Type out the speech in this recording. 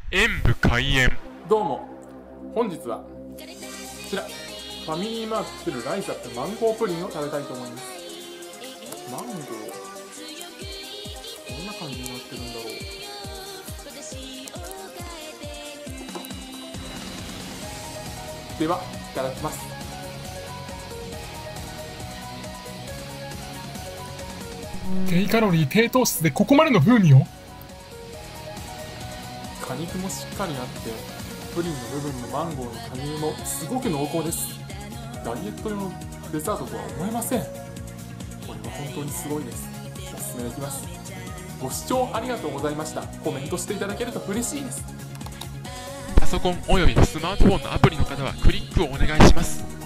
演武開演。 どうも、本日はこちらファミリーマート作るライザップマンゴープリンを食べたいと思います。マンゴー、どんな感じになってるんだろう。では、いただきます。 低カロリー低糖質でここまでの風味を。 果肉もしっかりあって、プリンの部分のマンゴーの果汁もすごく濃厚です。ダイエット用のデザートとは思えません。これは本当にすごいです。おすすめできます。ご視聴ありがとうございました。コメントしていただけると嬉しいです。 パソコンおよびスマートフォンのアプリの方はクリックをお願いします。